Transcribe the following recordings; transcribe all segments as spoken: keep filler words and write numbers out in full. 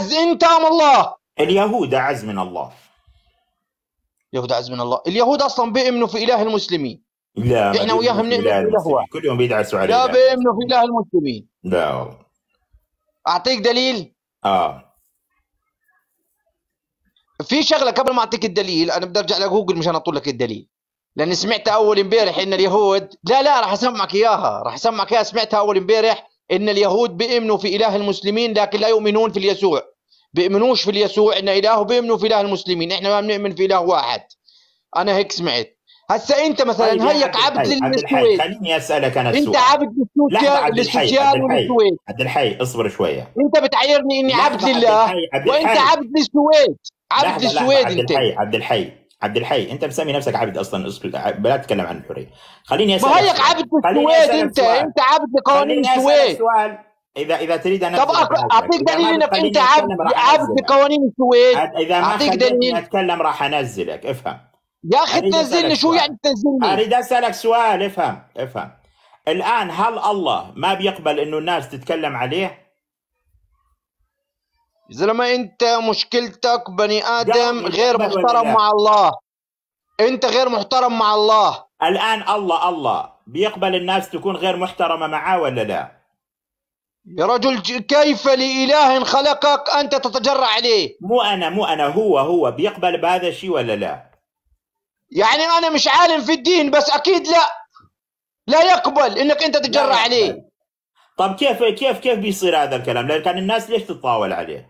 أعز، أنت أم الله؟ اليهود أعز من الله. اليهود أعز من الله. اليهود أصلا بيؤمنوا في إله المسلمين. لا، ما إحنا بيؤمنوا وياهم في نؤمن إله بإله المسلمين، واحد. كل يوم بيدعسوا على لا إله بيؤمنوا في المسلمين. إله المسلمين. لا والله. أعطيك دليل؟ آه في شغلة قبل ما أعطيك الدليل، أنا بدي أرجع لجوجل مشان أطول لك الدليل، لأني سمعت أول امبارح إن اليهود، لا لا راح أسمعك إياها، راح أسمعك إياها، سمعتها أول امبارح إن اليهود بيؤمنوا في إله المسلمين لكن لا يؤمنون في اليسوع. بيؤمنوش في اليسوع إن إله، بيؤمنوا في إله المسلمين، إحنا ما بنؤمن في إله واحد. أنا هيك سمعت. هسا أنت مثلا طيب يا هيك عبد عبد الحي، عبد الحي للسويد، خليني أسألك أنا أنت السؤال. عبد لحظة للسوسيال عبد الحي، عبد للسوسيال الحي، وللسويد. عبد الحي اصبر شوية. أنت بتعيرني إني عبد لحظة عبد لله الحي، عبد وأنت الحي عبد للسويد، عبد لحظة لحظة للسويد عبد أنت. الحي، عبد الحي عبد الحي أنت مسمي نفسك عبد أصلا، اسكت بلا تتكلم عن الحرية. خليني ما أسألك هيك سؤال. عبد خليني للسويد، أسألك أنت سؤال. أنت عبد لقوانين خليني أسألك السويد. سؤال. إذا إذا تريد أن طب أدخل بحاجتك، اعطيك إذا ما دليل انك انت بتخليني عبد أتكلم راح عبد أنزلك. لقوانين السويد. إذا ما اعطيك خليتني دليل أتكلم راح أنزلك. افهم. يا اخي. أريد أسألك تنزلني؟ شو سؤال. يعني تنزلني؟ أريد أسألك سؤال. افهم افهم. الآن هل الله ما بيقبل إنه الناس تتكلم عليه؟ زلمه انت مشكلتك بني ادم غير بيقبل ولا محترم لا؟ مع الله. انت غير محترم مع الله. الآن الله الله بيقبل الناس تكون غير محترمة معاه ولا لا؟ يا رجل كيف لإله خلقك أنت تتجرأ عليه؟ مو أنا مو أنا هو هو بيقبل بهذا الشيء ولا لا؟ يعني أنا مش عالم في الدين بس أكيد لا لا يقبل إنك أنت تتجرأ عليه. طب كيف كيف كيف بيصير هذا الكلام؟ لأن كان الناس ليش تتطاول عليه؟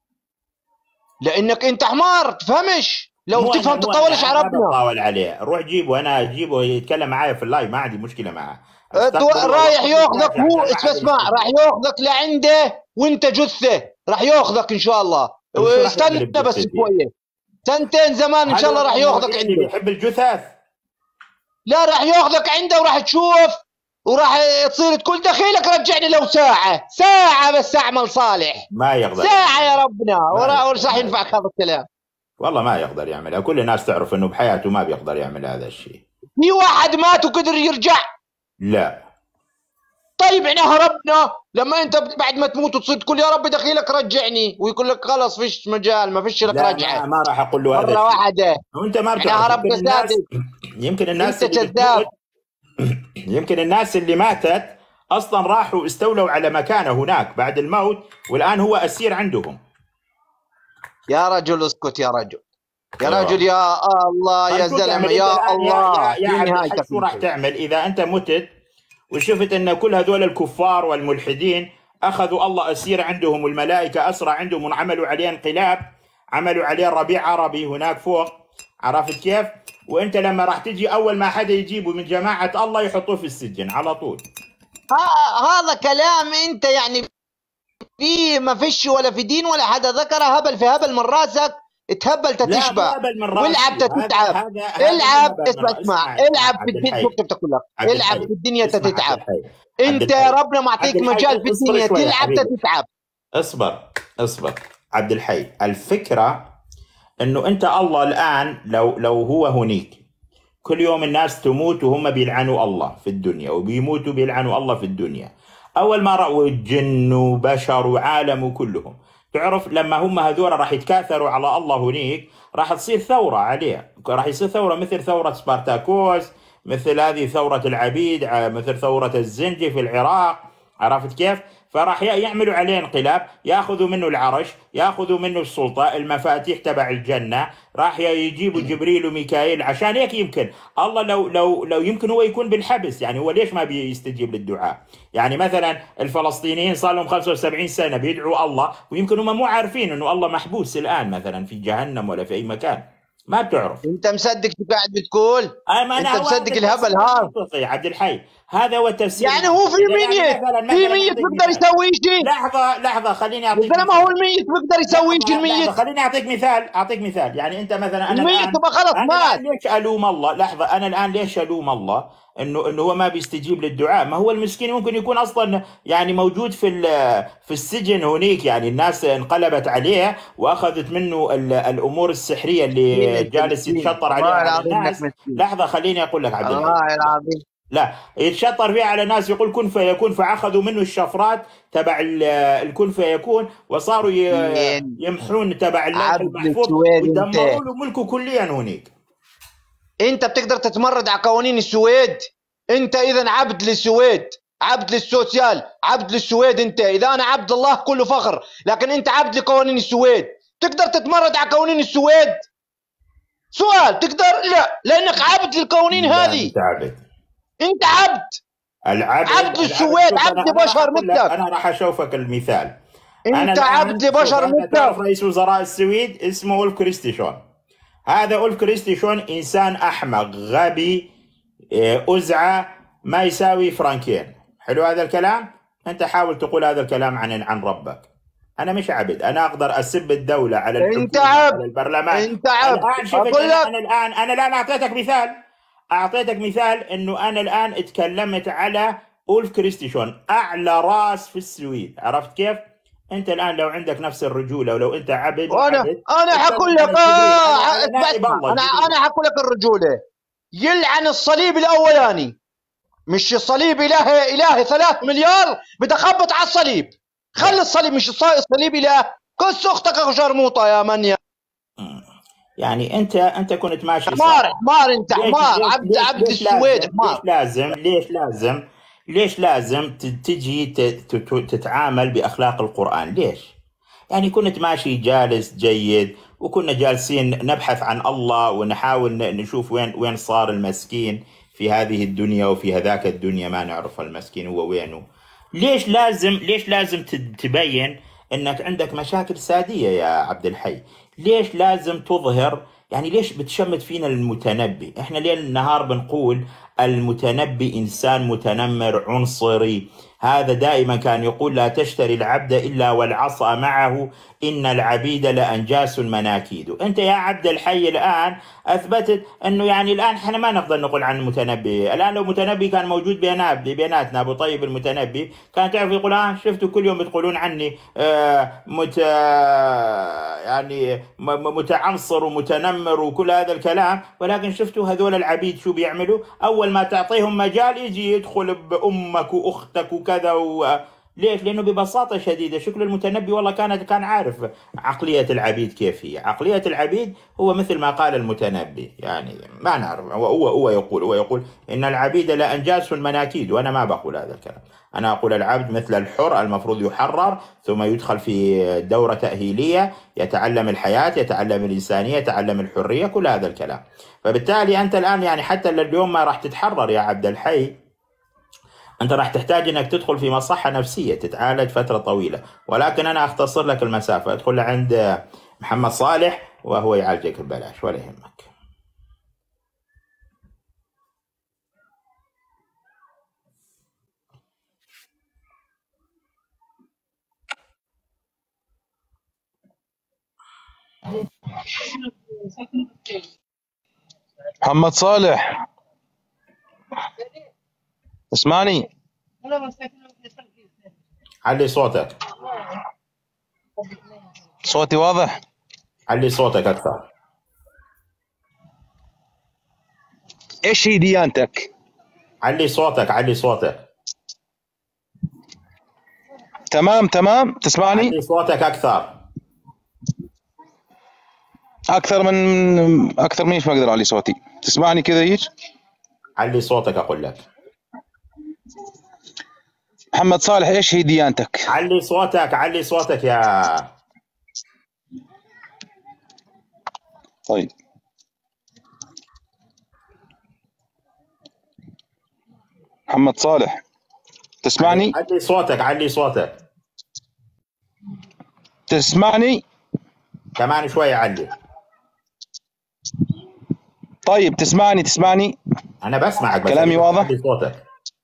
لأنك أنت حمار تفهمش. لو تفهم تطاولش على ربنا. ما بتطاول عليه، روح جيبه، أنا أجيبه يتكلم معايا في اللايف، ما عندي مشكلة معه. رايح ياخذك هو، اسمع، راح ياخذك لعنده وانت جثه، راح ياخذك ان شاء الله. استنى بس شويه، سنتين زمان ان شاء الله راح ياخذك عنده. بيحب الجثث؟ لا راح ياخذك عنده وراح تشوف، وراح تصير تقول دخيلك رجعني لو ساعه ساعه بس اعمل صالح. ما يقدر ساعه يا ربنا، وراح راح ينفعك هذا الكلام. والله ما يقدر يعملها، كل الناس تعرف انه بحياته ما بيقدر يعمل هذا الشيء. في واحد مات وقدر يرجع؟ لا. طيب احنا هربنا لما انت بعد ما تموت وتصير تقول يا رب دخيلك رجعني، ويقول لك خلص فيش مجال ما فيش لك رجعه. لا ما راح اقول له هذا مره واحده. وانت ما احنا هربنا الناس، يمكن الناس انت كذاب. يمكن الناس اللي ماتت اصلا راحوا استولوا على مكانه هناك بعد الموت، والان هو اسير عندهم. يا رجل اسكت يا رجل يا رجل يا الله يا زلمه يا الله. يا, يا عبد شو راح تعمل اذا انت متت وشفت ان كل هذول الكفار والملحدين اخذوا الله اسير عندهم، والملائكه اسرى عندهم، وعملوا عليه انقلاب، عملوا عليه ربيع عربي هناك فوق، عرفت كيف؟ وانت لما راح تجي اول ما حدا يجيبه من جماعه الله يحطوه في السجن على طول. هذا كلام انت يعني في ما فيش ولا في دين ولا حدا ذكر. هبل في هبل من راسك، تهبل تتشبع والعب تتعب. العب اسمع اسمع العب في الدنيا. شو بتقول لك؟ العب في الدنيا تتعب. انت ربنا معطيك مجال في الدنيا تلعب تتعب. اصبر اصبر عبد الحي، الفكره انه انت الله الان لو لو هو هنيك كل يوم الناس تموت وهم بيلعنوا الله في الدنيا، وبيموتوا بيلعنوا الله في الدنيا. اول ما راوا الجن وبشر وعالم كلهم، تعرف لما هم هذول راح يتكاثروا على الله هنيك راح تصير ثوره عليه، راح يصير ثوره مثل ثوره سبارتاكوس، مثل هذه ثوره العبيد، مثل ثوره الزنجي في العراق، عرفت كيف؟ فراح يعملوا عليه انقلاب، ياخذوا منه العرش، ياخذوا منه السلطه، المفاتيح تبع الجنه، راح يجيبوا جبريل وميكائيل. عشان هيك يمكن الله لو لو لو يمكن هو يكون بالحبس، يعني هو ليش ما بيستجيب للدعاء؟ يعني مثلا الفلسطينيين صار لهم خمسة وسبعين سنه بيدعوا الله، ويمكن هم مو عارفين انه الله محبوس الان مثلا في جهنم ولا في اي مكان، ما بتعرف. انت مصدق شو قاعد بتقول؟ انت مصدق الهبل هذا يا عبد الحي؟ هذا هو التفسير. يعني هو في ميت في ميت بيقدر يسوي شيء؟ لحظه لحظه خليني اعطيك مثال. ما هو الميت بيقدر يسوي شيء الميت؟ خليني اعطيك مثال اعطيك مثال يعني انت مثلا انا الميت تبقى خلص مات. ليش الوم الله؟ لحظه، انا الان ليش الوم الله انه انه هو ما بيستجيب للدعاء؟ ما هو المسكين ممكن يكون اصلا يعني موجود في في السجن هنيك، يعني الناس انقلبت عليه واخذت منه الامور السحريه اللي جالس يتشطر عليها على الناس. لحظه خليني اقول لك عبد الله العظيم لا، يتشطر فيها على ناس يقول كن فيكون، فأخذوا منه الشفرات تبع ال- الكن فيكون، وصاروا ي- مين يمحون تبع اللوح عبد المحفوظ السويد ودمروا انت؟ له ملكه كليا هناك. انت بتقدر تتمرد على قوانين السويد؟ انت اذا عبد للسويد، عبد للسوسيال، عبد للسويد. انت اذا انا عبد الله كله فخر، لكن انت عبد لقوانين السويد. تقدر تتمرد على قوانين السويد؟ سؤال، تقدر؟ لا، لانك عبد للقوانين لا هذه. انت عبد. انت عبد العبد عبد العبد للسويد، شوف، عبد انا انا راح لبشر اقول لك، مثلك. انا راح اشوفك المثال. انا انت عبد الان شوف، لبشر انت تعرف مثلك. رئيس وزراء السويد اسمه أولف كريستيشون. هذا أولف كريستيشون انسان احمق غبي، إيه، أزعة، ما يساوي فرانكين. حلو هذا الكلام؟ أنت حاول تقول هذا الكلام عن عن ربك. أنا مش عبد، أنا أقدر أسب الدولة على انت الحكومة عبد، على البرلمان. انت عبد. الآن شفت، اقول أنا لك أنا الآن أنا الآن أعطيتك مثال، أعطيتك مثال إنه أنا الآن اتكلمت على أولف كريستيشون، أعلى راس في السويد. عرفت كيف؟ أنت الآن لو عندك نفس الرجولة ولو أنت عبد وانا عبد انا حقول اتكلم لك عن جبريل، اه على على اسمع نائب اسمع، الله انا جبريل. انا حقول لك الرجوله. يلعن الصليب الاولاني، مش الصليب الهي الهي ثلاث مليار بتخبط على الصليب. خلي الصليب، مش الص- الصليب اله. كس اختك اخو شرموطه يا من يا يعني انت انت كنت ماشي حمار. صح. حمار انت، ليش حمار، ليش عبد ليش عبد ليش السويد، لازم حمار. ليش لازم ليش لازم ليش لازم ت- تجي ت- ت- تتعامل بأخلاق القرآن؟ ليش؟ يعني كنت ماشي جالس جيد، وكنا جالسين نبحث عن الله ونحاول ن- نشوف وين وين صار المسكين في هذه الدنيا وفي هذاك الدنيا، ما نعرف المسكين هو وينه. ليش لازم ليش لازم ت- تبين انك عندك مشاكل سادية يا عبد الحي؟ ليش لازم تظهر؟ يعني ليش بتشمت فينا المتنبي؟ احنا ليل نهار بنقول المتنبي انسان متنمر عنصري. هذا دائما كان يقول لا تشتري العبد الا والعصا معه، ان العبيد لانجاس مناكيد. انت يا عبد الحي الان اثبتت انه يعني الان احنا ما نقدر نقول عن المتنبي. الان لو متنبي كان موجود بينات بيناتنا، ابو طيب المتنبي، كان تعرف يقول اه شفتوا كل يوم بتقولون عني آه مت آه يعني م- م- متعنصر ومتنمر وكل هذا الكلام، ولكن شفتوا هذول العبيد شو بيعملوا؟ اول ما تعطيهم مجال يجي يدخل بامك واختك وكذا و... ليش؟ لانه ببساطه شديده شكل المتنبي والله كانت كان عارف عقليه العبيد كيف هي. عقليه العبيد هو مثل ما قال المتنبي، يعني ما نعرف، هو هو هو يقول هو يقول ان العبيد لانجاس مناكيد، وانا ما بقول هذا الكلام. انا اقول العبد مثل الحر، المفروض يحرر ثم يدخل في دوره تاهيليه، يتعلم الحياه، يتعلم الانسانيه، يتعلم الحريه، كل هذا الكلام. فبالتالي انت الان يعني حتى اليوم ما راح تتحرر يا عبد الحي، انت راح تحتاج انك تدخل في مصحة نفسية تتعالج فترة طويلة. ولكن انا اختصر لك المسافة، ادخل عند محمد صالح وهو يعالجك ببلاش ولا يهمك. محمد صالح، اسمعني. علي صوتك، صوتي واضح؟ علي صوتك اكثر. ايش هي ديانتك؟ علي صوتك، علي صوتك. تمام تمام، تسمعني؟ علي صوتك اكثر. اكثر من اكثر من ايش ما اقدر اعلي صوتي؟ تسمعني كذا هيك؟ علي صوتك اقول لك. محمد صالح، ايش هي ديانتك؟ علي صوتك، علي صوتك يا طيب، محمد صالح، تسمعني؟ علي صوتك، علي صوتك تسمعني؟ كمان شوية علي. طيب، تسمعني تسمعني؟ انا بسمعك بس كلامي واضح؟ علي صوتك.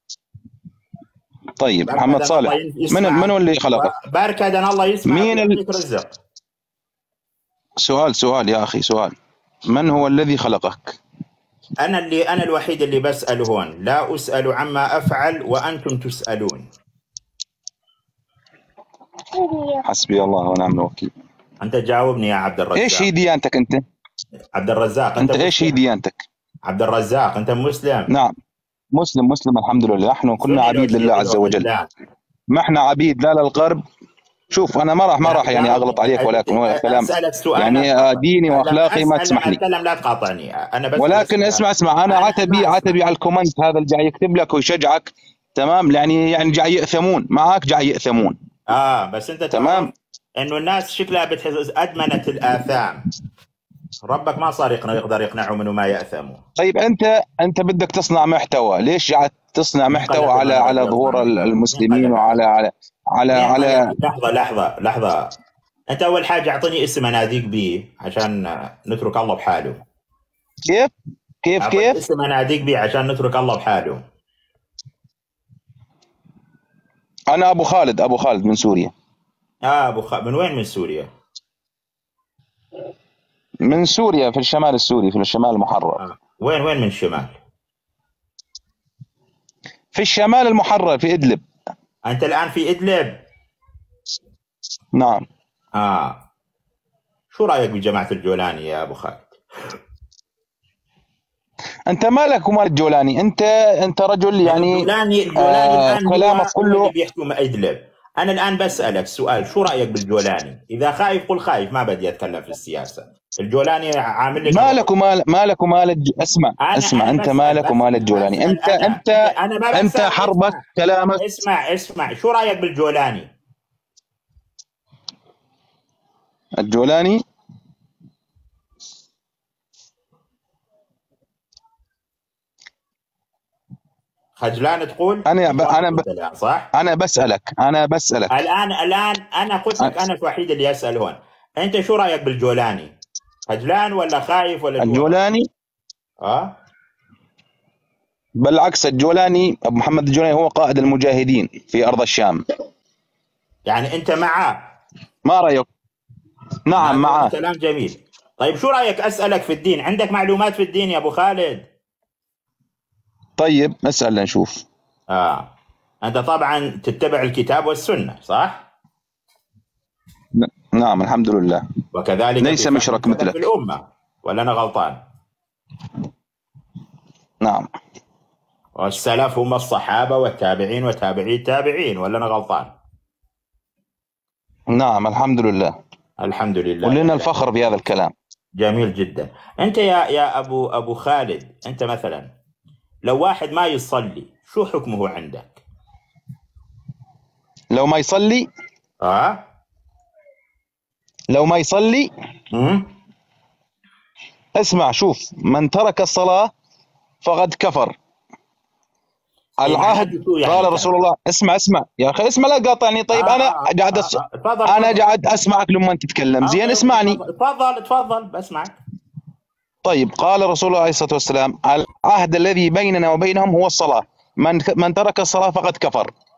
طيب، محمد صالح، من من هو اللي خلقك؟ بركة الله يسمع مين ال... ويعطيك رزق. سؤال سؤال يا اخي، سؤال. من هو الذي خلقك؟ أنا اللي أنا الوحيد اللي بسأل هون، لا أسأل عما أفعل وأنتم تسألون. حسبي الله ونعم الوكيل. أنت جاوبني يا عبد الرزاق. ايش هي ديانتك انت؟ عبد الرزاق، انت, انت ايش هي ديانتك؟ عبد الرزاق، أنت مسلم؟ نعم مسلم مسلم الحمد لله، نحن كنا سني لو عبيد لله شيعي عز لو وجل، خذلان. ما احنا عبيد لا للغرب. شوف انا ما راح ما لا راح يعني لا اغلط عليك، ولكن هو كلام اسالك سؤال لا يعني آه، تقاطعني. ديني لما واخلاقي ما اسال تسمح لما لي. اتكلم لا تقاطعني، انا بسال ولكن سؤال. اسمع اسمع انا انا عتبي ما عتبي اسمع. على الكومنت هذا اللي جاي يكتب لك ويشجعك، تمام؟ يعني يعني جاي يأثمون معاك، جاي يأثمون. اه بس انت تعرف تمام. انه الناس شكلها بتحس ادمنت الاثام، ربك ما صار يقنع يقدر يقنعهم انه ما ياثموا. طيب انت انت بدك تصنع محتوى، ليش قاعد تصنع مين قال محتوى لك انه على انا على بدي اصنع ظهور محتوى؟ مين قال المسلمين لك وعلى هذا؟ على على مين قال على لك؟ لحظه لحظه لحظه، انت اول حاجه اعطيني اسم اناديك به عشان نترك الله بحاله. كيف كيف اعطيني كيف اسم اناديك به عشان نترك الله بحاله. انا ابو خالد، ابو خالد من سوريا. اه ابو خ... من وين من سوريا؟ من سوريا في الشمال السوري، في الشمال المحرر. آه. وين وين من الشمال؟ في الشمال المحرر في ادلب. انت الان في ادلب؟ نعم. اه شو رايك بجماعه الجولاني يا ابو خالد؟ انت مالك ومال الجولاني؟ انت انت رجل يعني الجولاني الجولاني آه الان هو كلامك هو اللي كله. بيحكم ادلب. انا الان بسالك سؤال، شو رايك بالجولاني؟ اذا خايف قل خايف، ما بدي اتكلم في السياسه. الجولاني عامل لك مالك ومال مالك ومال الج... اسمع انا اسمع انا انت بسال مالك ومال بسال الجولاني؟ بسال انت انا انت انا ما انت بسال. حربك اسمع كلامك. اسمع اسمع شو رايك بالجولاني؟ الجولاني خجلان تقول؟ انا ب... انا ب... الآن صح؟ انا بسألك انا بسألك الان الان انا قلت لك انا الوحيد اللي يسال هون. انت شو رايك بالجولاني؟ خجلان ولا خايف ولا شو؟ الجولاني اه بالعكس، الجولاني ابو محمد الجولاني هو قائد المجاهدين في ارض الشام. يعني انت معاه؟ ما رايك؟ نعم معاه. كلام جميل. طيب شو رايك اسالك في الدين؟ عندك معلومات في الدين يا ابو خالد؟ طيب اسال لنشوف. اه انت طبعا تتبع الكتاب والسنه صح؟ ن- نعم الحمد لله. وكذلك ليس بفهم مشرك سلف مثلك. الامه، ولا انا غلطان؟ نعم. والسلف هم الصحابه والتابعين وتابعي التابعين، ولا انا غلطان؟ نعم الحمد لله. الحمد لله. ولنا الفخر بهذا الكلام. جميل جدا. انت يا يا ابو ابو خالد، انت مثلا لو واحد ما يصلي شو حكمه عندك؟ لو ما يصلي اه لو ما يصلي امم اسمع شوف، من ترك الصلاة فقد كفر. العهد يعني قال رسول الله. اسمع اسمع يا اخي اسمع، لا قاطعني. طيب آه انا آه قاعد آه أس... آه. تفضل انا تفضل. قاعد اسمعك لما انت تتكلم. آه زين طيب اسمعني. تفضل تفضل بسمعك. طيب قال رسول الله عليه الصلاة والسلام: العهد الذي بيننا وبينهم هو الصلاة، من من ترك الصلاة فقد كفر.